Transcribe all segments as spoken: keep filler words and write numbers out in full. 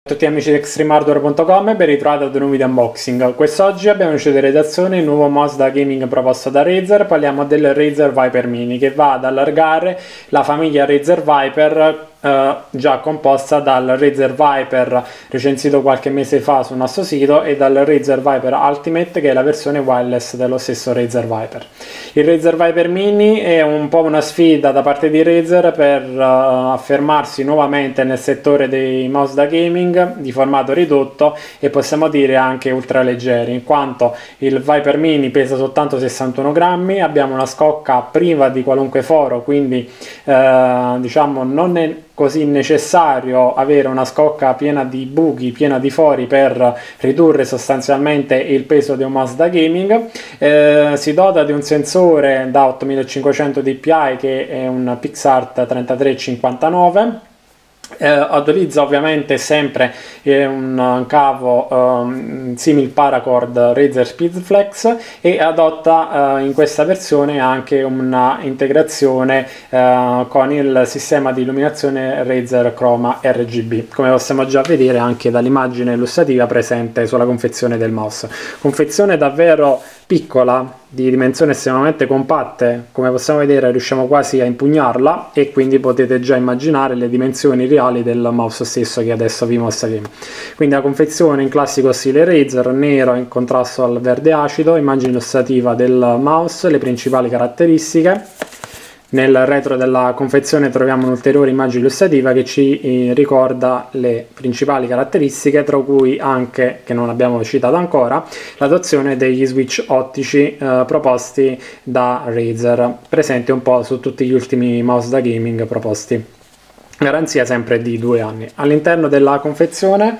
Ciao a tutti amici di extreme hardware punto com e ben ritrovati ad un nuovo video unboxing. Quest'oggi abbiamo in uscita redazione il nuovo mouse da gaming proposto da Razer. Parliamo del Razer Viper Mini, che va ad allargare la famiglia Razer Viper eh, già composta dal Razer Viper recensito qualche mese fa sul nostro sito e dal Razer Viper Ultimate, che è la versione wireless dello stesso Razer Viper. Il Razer Viper Mini è un po' una sfida da parte di Razer per uh, affermarsi nuovamente nel settore dei mouse da gaming di formato ridotto e possiamo dire anche ultra leggeri, in quanto il Viper Mini pesa soltanto sessantuno grammi, abbiamo una scocca priva di qualunque foro, quindi uh, diciamo non è così necessario avere una scocca piena di buchi, piena di fori per ridurre sostanzialmente il peso di un mouse da gaming. Eh, si dota di un sensore da ottomilacinquecento dpi che è un PixArt trentatré cinquantanove. Eh, utilizza ovviamente sempre eh, un cavo eh, simil paracord Razer Speedflex e adotta eh, in questa versione anche una integrazione eh, con il sistema di illuminazione Razer Chroma R G B, come possiamo già vedere anche dall'immagine illustrativa presente sulla confezione del mouse. Confezione davvero piccola, di dimensioni estremamente compatte, come possiamo vedere riusciamo quasi a impugnarla e quindi potete già immaginare le dimensioni reali del mouse stesso che adesso vi mostreremo. Quindi la confezione in classico stile Razer, nero in contrasto al verde acido, immagine illustrativa del mouse, le principali caratteristiche. Nel retro della confezione troviamo un'ulteriore immagine illustrativa che ci eh, ricorda le principali caratteristiche, tra cui anche, che non abbiamo citato ancora, l'adozione degli switch ottici eh, proposti da Razer, presenti un po' su tutti gli ultimi mouse da gaming proposti. Garanzia sempre di due anni. All'interno della confezione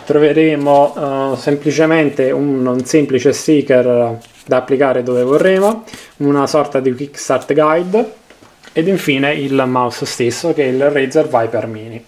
troveremo eh, semplicemente un, un semplice sticker da applicare dove vorremo, una sorta di quick start guide, ed infine il mouse stesso, che è il Razer Viper Mini.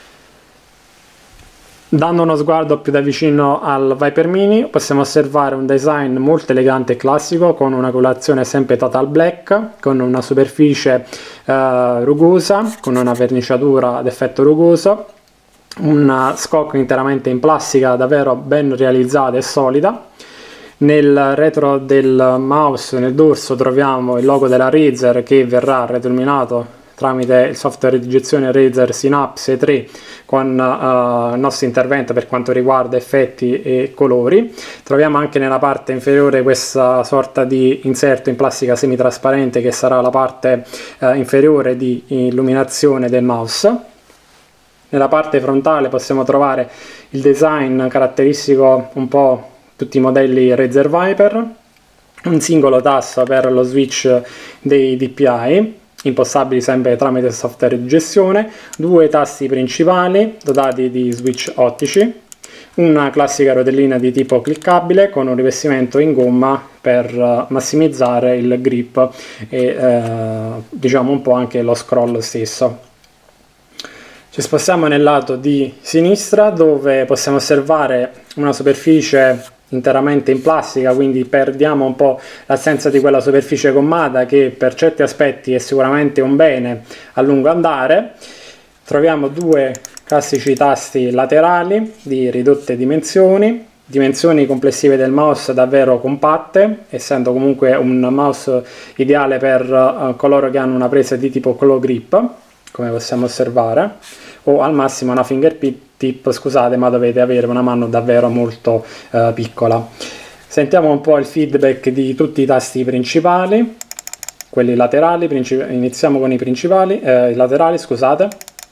Dando uno sguardo più da vicino al Viper Mini possiamo osservare un design molto elegante e classico, con una colorazione sempre total black, con una superficie eh, rugosa, con una verniciatura ad effetto rugoso, una scocca interamente in plastica davvero ben realizzata e solida. Nel retro del mouse, nel dorso, troviamo il logo della Razer che verrà retroilluminato tramite il software di gestione Razer Synapse tre con uh, il nostro intervento per quanto riguarda effetti e colori. Troviamo anche nella parte inferiore questa sorta di inserto in plastica semitrasparente che sarà la parte uh, inferiore di illuminazione del mouse. Nella parte frontale possiamo trovare il design caratteristico un po' tutti i modelli Razer Viper, un singolo tasto per lo switch dei D P I, impostabili sempre tramite il software di gestione, due tasti principali dotati di switch ottici, una classica rotellina di tipo cliccabile con un rivestimento in gomma per massimizzare il grip e eh, diciamo un po' anche lo scroll stesso. Ci spostiamo nel lato di sinistra, dove possiamo osservare una superficie interamente in plastica, quindi perdiamo un po' l'assenza di quella superficie gommata che per certi aspetti è sicuramente un bene a lungo andare. Troviamo due classici tasti laterali di ridotte dimensioni, dimensioni complessive del mouse davvero compatte, essendo comunque un mouse ideale per uh, coloro che hanno una presa di tipo claw grip, come possiamo osservare, o al massimo una fingertip, scusate, ma dovete avere una mano davvero molto eh, piccola. Sentiamo un po' il feedback di tutti i tasti principali, quelli laterali. Iniziamo con i principali, eh, i laterali, scusate.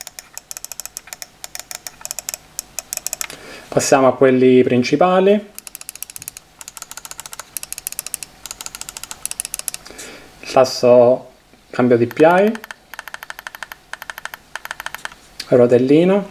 Passiamo a quelli principali. Il tasto cambio D P I. Rotellino,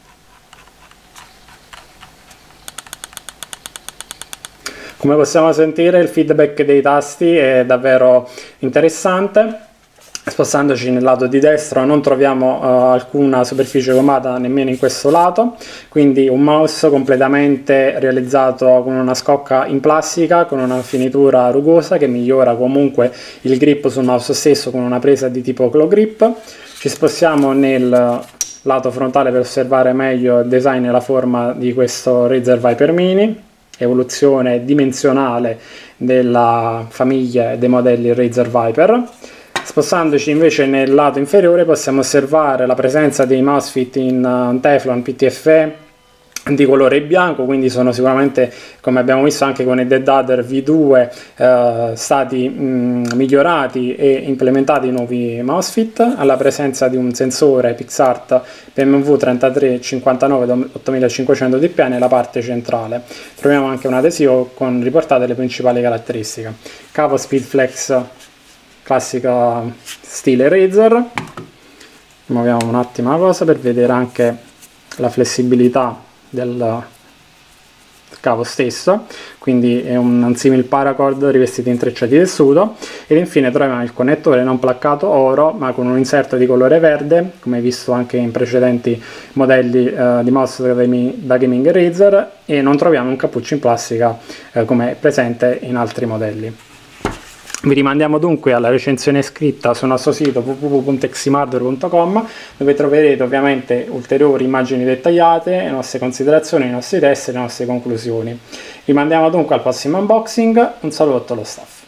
come possiamo sentire il feedback dei tasti è davvero interessante. Spostandoci nel lato di destra non troviamo uh, alcuna superficie gommata nemmeno in questo lato, quindi un mouse completamente realizzato con una scocca in plastica, con una finitura rugosa che migliora comunque il grip sul mouse stesso, con una presa di tipo claw grip. Ci spostiamo nel lato frontale per osservare meglio il design e la forma di questo Razer Viper Mini, evoluzione dimensionale della famiglia dei modelli Razer Viper. Spostandoci invece nel lato inferiore possiamo osservare la presenza dei MOSFET in Teflon P T F E di colore bianco, quindi sono sicuramente, come abbiamo visto anche con il Dead Adder V due, eh, stati mh, migliorati e implementati nuovi MOSFET, alla presenza di un sensore PixArt P M V trentatré cinquantanove ottomilacinquecento D P I nella parte centrale. Troviamo anche un adesivo con riportate le principali caratteristiche. Cavo Speedflex classica stile Razer. Muoviamo un attimo la cosa per vedere anche la flessibilità del cavo stesso, quindi è un simil paracord rivestito in treccia di tessuto. Ed infine troviamo il connettore non placcato oro ma con un inserto di colore verde, come visto anche in precedenti modelli eh, di mouse da gaming Razer, e non troviamo un cappuccio in plastica eh, come è presente in altri modelli. Vi rimandiamo dunque alla recensione scritta sul nostro sito w w w punto eximardware punto com, dove troverete ovviamente ulteriori immagini dettagliate, le nostre considerazioni, i nostri test e le nostre conclusioni. Rimandiamo dunque al prossimo unboxing. Un saluto allo staff.